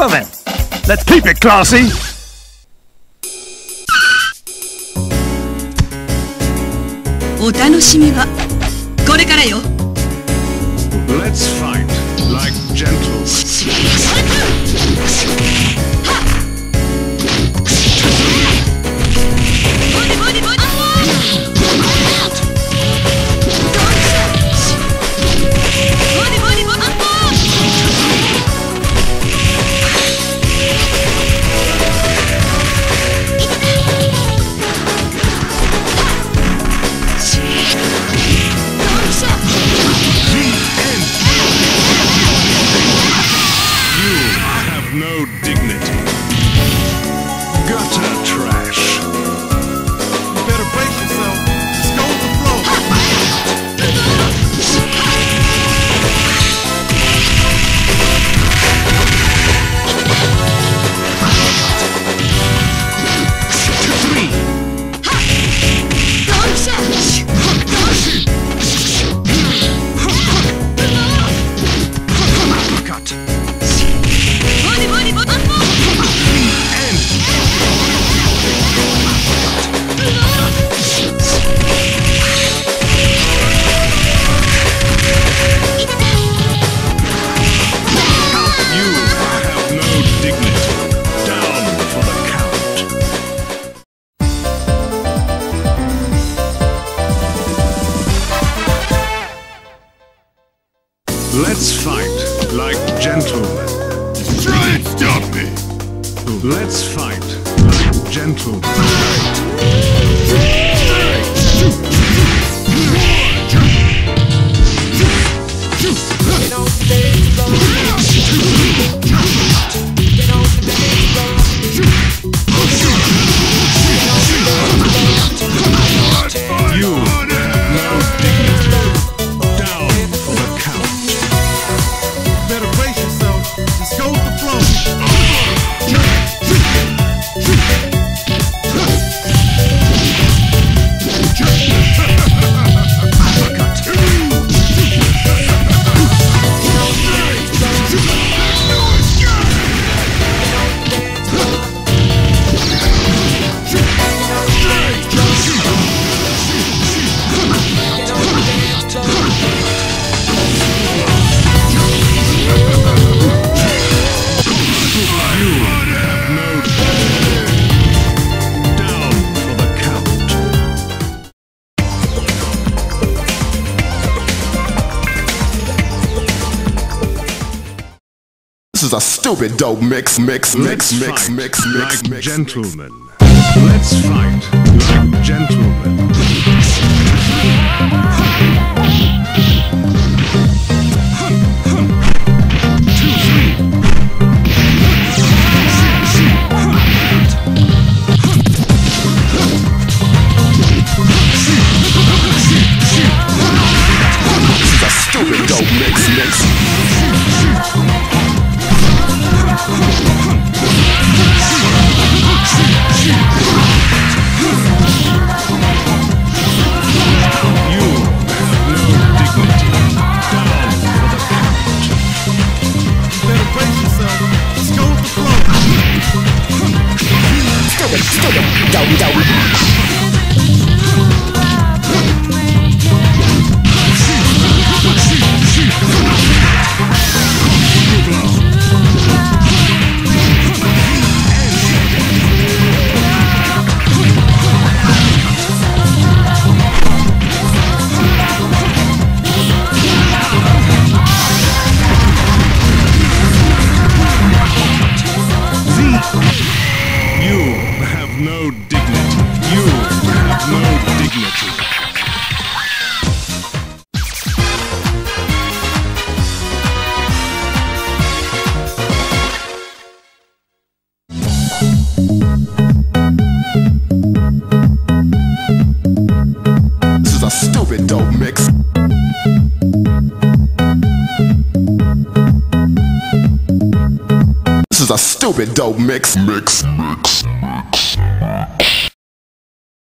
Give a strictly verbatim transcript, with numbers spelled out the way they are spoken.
Well then, let's keep it classy. Let's fight like gentles. No dignity. Gutter trash. You better brace yourself. Just go with the flow. Three. Cut. Let's fight like gentlemen. Try and stop me! Let's fight like gentlemen. You no dignity. Down for the count. Better brace yourself. Just go with the flow. This is a stupid dope mix, mix, mix, mix, mix, mix, like gentlemen. Let's fight like gentlemen. Two, three. This is a stupid dope mix, mix. Stupid dope mix. This is a stupid dope mix. Mix, mix, mix.